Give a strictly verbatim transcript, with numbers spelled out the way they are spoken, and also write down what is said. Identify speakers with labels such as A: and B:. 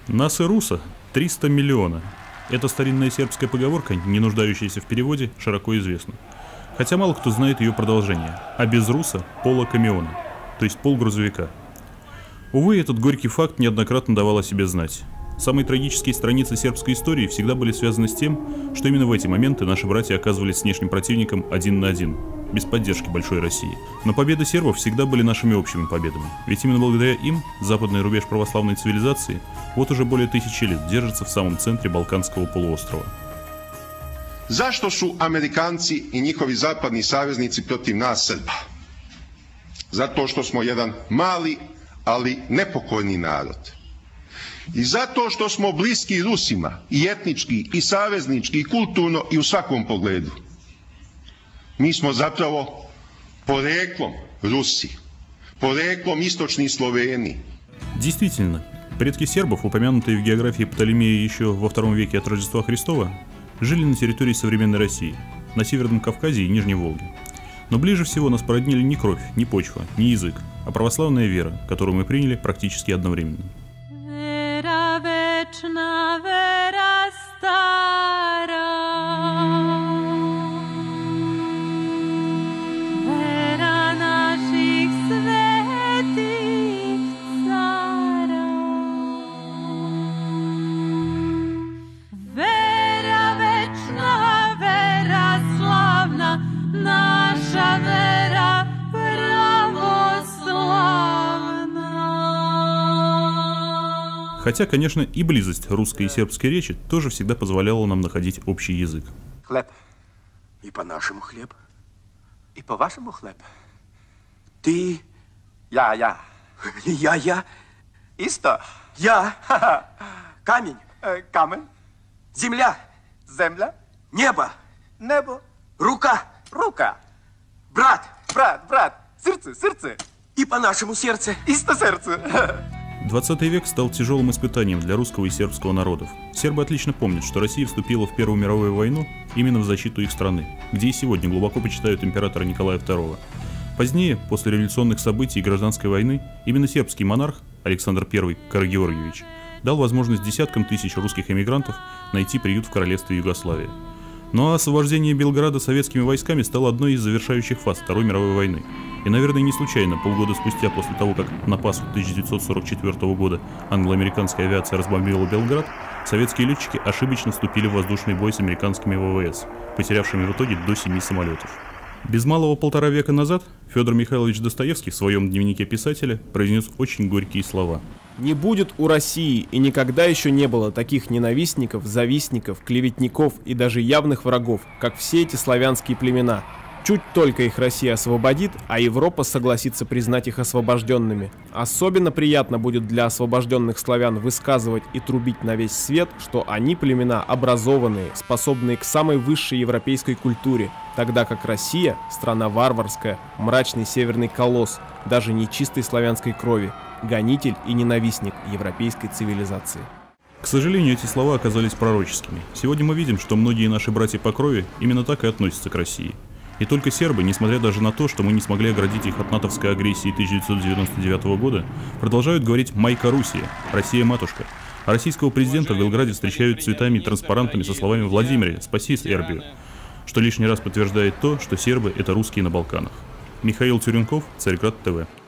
A: Нас и руса триста миллиона. Эта старинная сербская поговорка, не нуждающаяся в переводе, широко известна. Хотя мало кто знает ее продолжение. А без руса – пола камиона, то есть пол грузовика. Увы, этот горький факт неоднократно давал о себе знать. Самые трагические страницы сербской истории всегда были связаны с тем, что именно в эти моменты наши братья оказывались с внешним противником один на один, без поддержки большой России. Но победы сербов всегда были нашими общими победами, ведь именно благодаря им западный рубеж православной цивилизации вот уже более тысячи лет держится в самом центре Балканского полуострова.
B: Zašto su Amerikanci i njihovi zapadni saveznici protiv nas Srba? Zato što smo jedan mali, ali nepokojni narod. I zato što smo bliski Rusima i etnički, i saveznički, i kulturno, i u svakom pogledu. Mi smo zapravo poreklom Rusi, poreklom istočni Sloveni.
A: Действительно, предки сербов, упомянутые в географии Птолемея еще во втором веке от Рождества Христова, жили на территории современной России, на Северном Кавказе и Нижней Волге. Но ближе всего нас породнили не кровь, не почва, не язык, а православная вера, которую мы приняли практически одновременно.
C: Вера вечна, вера стара, вера наших светих цара, вера вечна, вера славна, наша вера православна.
A: Хотя, конечно, и близость русской и сербской речи тоже всегда позволяла нам находить общий язык.
D: Хлеб. И по-нашему хлеб. И по-вашему хлеб. Ты... Я, я. Я, я. Исто. Я. Камень. Камень. Земля. Земля. Небо. Небо. Рука. Рука. Брат. Брат, брат. Сердце, сердце. И по-нашему сердце. Исто сердце.
A: двадцатый век стал тяжелым испытанием для русского и сербского народов. Сербы отлично помнят, что Россия вступила в Первую мировую войну именно в защиту их страны, где и сегодня глубоко почитают императора Николая второго. Позднее, после революционных событий и гражданской войны, именно сербский монарх Александр Первый Карагеоргиевич дал возможность десяткам тысяч русских эмигрантов найти приют в королевстве Югославия. Ну а освобождение Белграда советскими войсками стало одной из завершающих фаз Второй мировой войны. И, наверное, не случайно, полгода спустя после того, как на Пасху тысяча девятьсот сорок четвёртого года англо-американская авиация разбомбила Белград, советские летчики ошибочно вступили в воздушный бой с американскими ВВС, потерявшими в итоге до семи самолетов. Без малого полтора века назад Федор Михайлович Достоевский в своем дневнике писателя произнес очень горькие слова.
E: «Не будет у России и никогда еще не было таких ненавистников, завистников, клеветников и даже явных врагов, как все эти славянские племена. Чуть только их Россия освободит, а Европа согласится признать их освобожденными. Особенно приятно будет для освобожденных славян высказывать и трубить на весь свет, что они племена образованные, способные к самой высшей европейской культуре, тогда как Россия – страна варварская, мрачный северный колосс, даже нечистой славянской крови, гонитель и ненавистник европейской цивилизации».
A: К сожалению, эти слова оказались пророческими. Сегодня мы видим, что многие наши братья по крови именно так и относятся к России. И только сербы, несмотря даже на то, что мы не смогли оградить их от натовской агрессии тысяча девятьсот девяносто девятого года, продолжают говорить «Майка Руссия», «Россия-матушка». А российского президента в Белграде встречают цветами и транспарантами со словами «Владимире, спаси Сербию», что лишний раз подтверждает то, что сербы – это русские на Балканах. Михаил Тюренков, Царьград ТВ.